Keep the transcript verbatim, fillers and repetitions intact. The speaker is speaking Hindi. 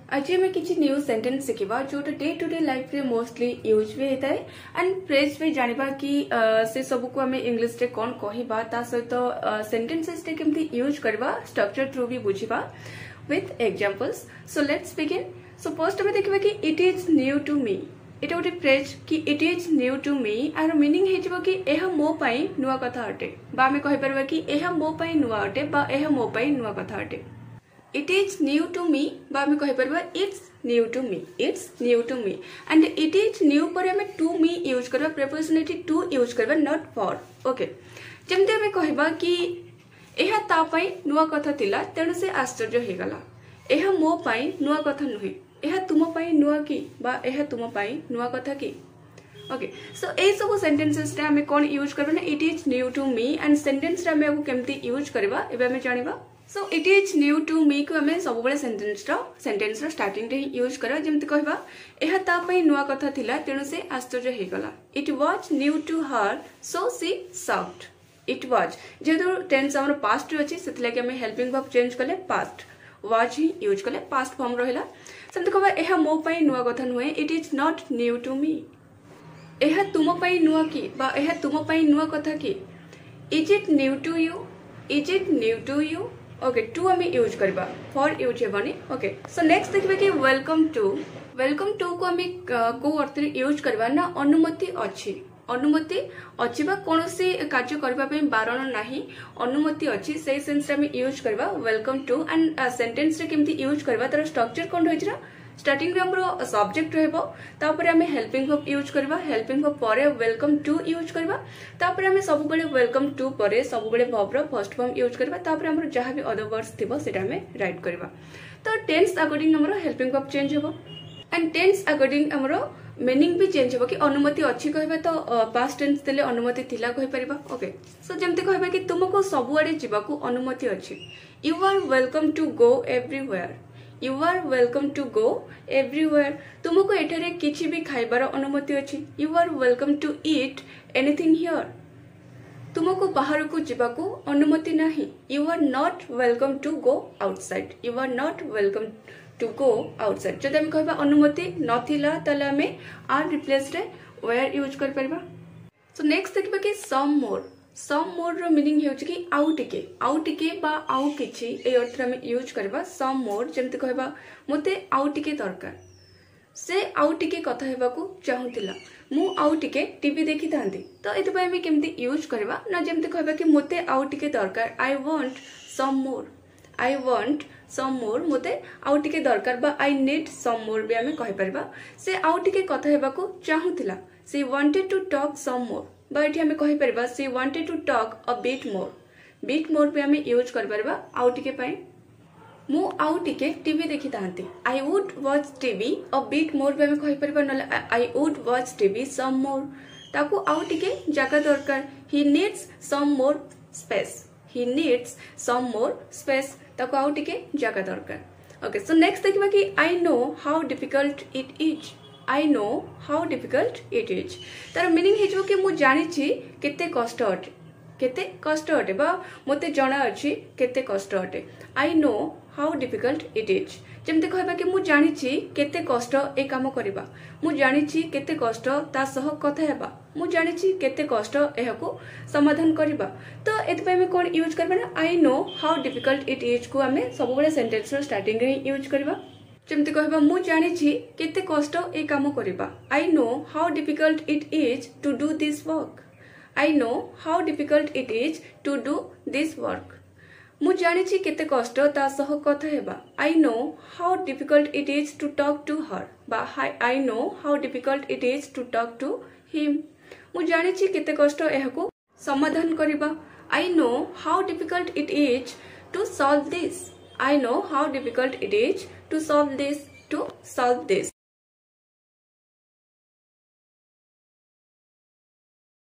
आज आम किसी न्यू सेंटेंस शिखा जो डे टू डे लाइफ रे मोस्टली यूज भी होता है एंड फ्रेज भी जानिबा कि से सब को आम इंग्लिश रे कौन कहबा ता सहित सेंटेंसेस रे केमती यूज करबा स्ट्रक्चर थ्रू भी बुझिबा with examples. So let's begin. So first आम देखबा कि it is new to me. एटा गोटे फ्रेज कि it is new to me आर मीनिंग हेजिबो कि एहा मो पई नुवा कथा अटे बा आम कहि परबा कि एहा मो पई नुवा अटे बा एहा मो पई नुवा कथा अटे। It is new to me बा हमें कहि परबा it's new to me, it's new to me and it is new पर हमें to me यूज करबा preposition to यूज करबा not for। ओके जेमते हमें कहबा कि एहा ता पई नुवा कथा थिला तेणु से आश्चर्य हे गला। एहा मो पई नुवा कथा नुहे, एहा तुम पई नुवा की बा एहा तुम पई नुवा कथा की। ओके सो ए सब सेंटेंसेस रे हमें कोन यूज करबा ना it is new to me and sentence रे हमें केमती यूज करबा एबे हमें जानिबा। So it is new to me को हमें सब बड़े सेंटेंस रो सेंटेंस रो स्टार्टिंग रे यूज करा जेमति कहबा एहा ता पई नुवा कथा थिला तेणु से आश्चर्य हे गला। It was new to her so she shocked. It was जेतो टेंस हमर पास्ट रे अछि सेतले कि हमें हेल्पिंग वर्ब चेंज करले पास्ट वाज ही यूज करले पास्ट फॉर्म रहला। सेमति कहबा एहा मो पई नुवा कथा नुहे it is not new to me. एहा तुम पई नुवा की बा एहा तुम पई नुवा कथा की। Is it new to you, is it new to you. Okay टू हमें यूज करबा फॉर यूज हेबनी। ओके सो नेक्स्ट देखबे कि वेलकम टू। वेलकम टू को हमें को अर्थ रे यूज करबा ना अनुमति अछि। अनुमति अछि बा कोनोसी कार्य करबा पे बारण नाही अनुमति अछि सेही सेंस रे हमें यूज करबा वेलकम टू एंड सेंटेंस रे केमती यूज करबा तार स्ट्रक्चर कोन होइछरा स्टार्टिंग रे हमरो सब्जेक्ट रहबो तापर हमें हेल्पिंग वर्ब यूज करबा हेल्पिंग वर्ब परे वेलकम टू यूज करबा तापर हमें सब बळे वेलकम टू परे सब बळे वर्ब रो फर्स्ट फॉर्म यूज करबा तापर हमरो जहां भी अदर वर्ड्स थिबो सेटा हमें राइट करबा। तो टेंस अकॉर्डिंग हमरो हेल्पिंग वर्ब चेंज होबो एंड टेंस अकॉर्डिंग हमरो मीनिंग भी चेंज होबो कि अनुमति अछि कहबा तो पास्ट टेंस देले अनुमति थिला कहि परिबा। ओके सो जेमते कहबा कि तुमको सब आडे जिबाकू अनुमति अछि। You are welcome to go everywhere. You are welcome to go everywhere। तुमको एठारे किछि भी खाइबार अनुमति अछि। You are welcome to eat anything here। तुमको बाहर को जिबाकू अनुमति नाही। You are not welcome to go outside। You are not welcome to go outside। जदि हम कहबा अनुमति नथिला तले हमें आर रिप्लेस रे where यूज कर परबा। सो नेक्स्ट देखबा कि some more। सम मोर रो मीनिंग हेउछ कि आउ टिके आउ टिके बा आउ किछि ए अर्थ रे हम यूज करबा सम मोर। जेमति कहबा मते आउ टिके दरकार से आउ टिके कथा हेबाकू चाहुतिला मु आउ टिके टीवी देखि थांती तो एते पय हम केमति यूज करबा ना जेमति कहबा कि मते आउ टिके दरकार I want some more. I want some मोर मते आउ टिके दरकार बा आई नीड सम मोर भी हम कहि परबा से आउ टिके कथा हेबाकू चाहुतिला she wanted to talk some more बा एठी हमें कहि परबा she wanted to talk a bit more. Bit more पे हमें यूज कर परबा आउ टिके पय मु आउ टिके टीवी देखि तांती I would watch TV a bit more पे हमें कहि परबा न I would watch TV some more ताकू आउ टिके जगह दरकार। He needs some more space. He needs some more space ताकू आउ टिके जगह दरकार। ओके सो नेक्स्ट देखबा कि I know how difficult it is. I know how difficult it is तार मीनिंग हेजो कि मु जानि छी केते कष्ट अटे केते कष्ट अटे बा मते जणा अछि केते कष्ट अटे। I know how difficult it is जेमते कहबा कि मु जानि छी केते कष्ट ए काम करबा मु जानि छी केते कष्ट ता सह कथा हेबा मु जानि छी केते कष्ट एहाको समाधान करबा। तो एत पे में कोन यूज करबा ना I know how difficult it is को हमें सब बळे सेंटेंस रो स्टार्टिंग रे यूज करबा। जेमति कहबा मु जानि छी केते कष्ट ए काम करबा I know how difficult it is to do this work. I know how difficult it is to do this work मु जानि छी केते कष्ट ता सह कथा हेबा I know how difficult it is to talk to her बा I know how difficult it is to talk to him मु जानि छी केते कष्ट एहाको समाधान करबा I know how difficult it is to solve this. I know how difficult it is to solve this to solve this